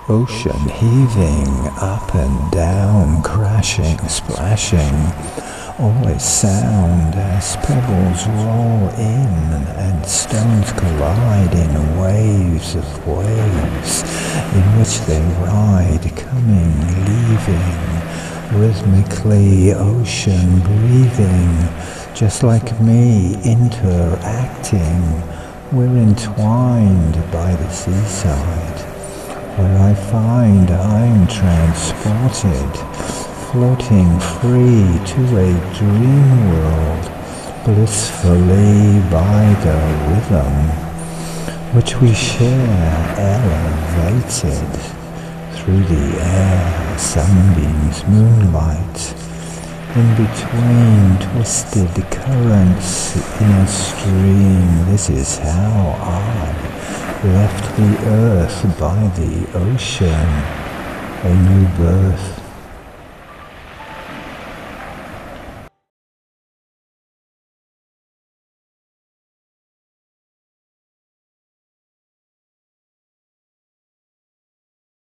Ocean heaving up and down, crashing, splashing, always sound as pebbles roll in and stones collide in waves of waves in which they ride, coming, leaving, rhythmically ocean breathing, just like me interacting. We're entwined by the seaside, where I find I'm transported, floating free to a dream world, blissfully by the rhythm, which we share elevated through the air, sunbeams, moonlight, in between twisted currents in a stream. This is how I left the earth by the ocean, a new birth